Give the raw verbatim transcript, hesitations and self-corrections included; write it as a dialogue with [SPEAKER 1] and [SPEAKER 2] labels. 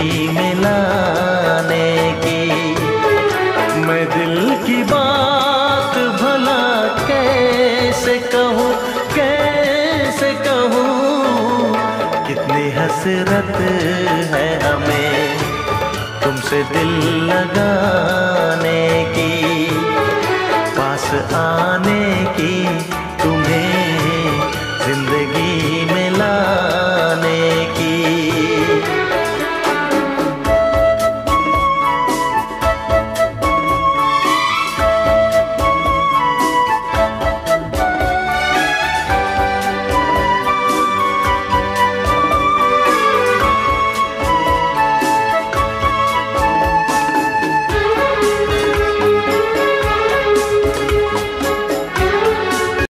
[SPEAKER 1] मिलाने की। मैं दिल की बात भला कैसे कहूँ, कैसे कहूँ, कितनी हसरत है हमें तुमसे दिल लगाने की, पास आने की, तुम्हें